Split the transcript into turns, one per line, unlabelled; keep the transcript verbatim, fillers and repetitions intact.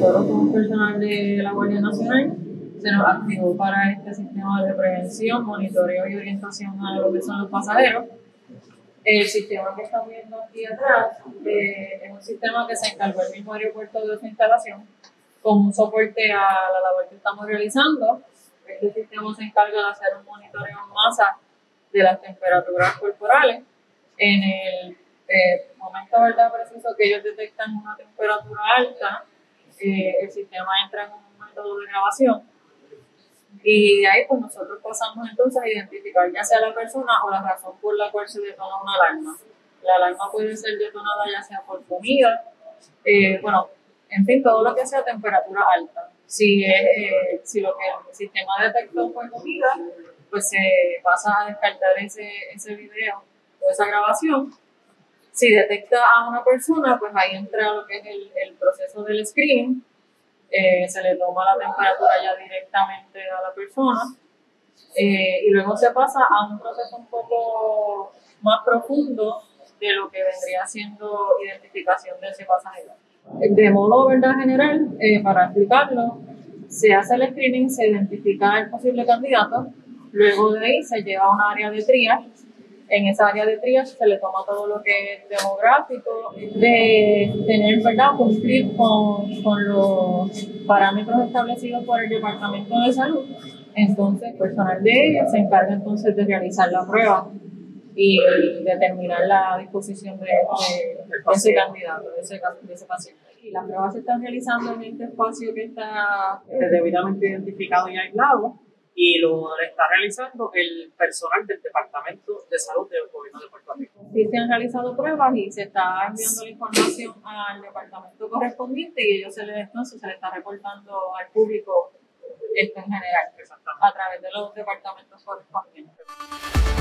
nosotros como personal de la Guardia Nacional se nos activó para este sistema de prevención, monitoreo y orientación a lo que son los pasajeros. El sistema que están viendo aquí atrás eh, es un sistema que se encargó el mismo aeropuerto de su instalación como un soporte a la labor que estamos realizando. Este sistema se encarga de hacer un monitoreo en masa de las temperaturas corporales. En el eh, momento verdad preciso que ellos detectan una temperatura alta, eh, el sistema entra en un método de grabación y de ahí pues nosotros pasamos entonces a identificar ya sea la persona o la razón por la cual se detona una alarma. La alarma puede ser detonada ya sea por comida, eh, bueno, en fin, todo lo que sea temperatura alta. Si, es, eh, si lo que el sistema detectó fue comida, pues se pasa a descartar ese, ese video o esa grabación. Si detecta a una persona, pues ahí entra lo que es el, el proceso del screening. Eh, se le toma la temperatura ya directamente a la persona eh, y luego se pasa a un proceso un poco más profundo de lo que vendría siendo identificación de ese pasajero. De modo verdad general, eh, para explicarlo, se hace el screening, se identifica el posible candidato, luego de ahí se lleva a un área de triage. En esa área de triage se le toma todo lo que es demográfico, de tener, ¿verdad?, cumplir con, con los parámetros establecidos por el Departamento de Salud. Entonces, el personal de ellos se encarga entonces de realizar la prueba y determinar la disposición de, de, de ese candidato, de ese, de ese paciente. Y las pruebas se están realizando en este espacio que está
debidamente identificado y aislado, y lo está realizando el personal del Departamento de Salud del Gobierno de Puerto Rico.
Sí, se han realizado pruebas y se está enviando la información al departamento correspondiente y ellos se les, entonces se le está reportando al público esto en general a través de los departamentos correspondientes.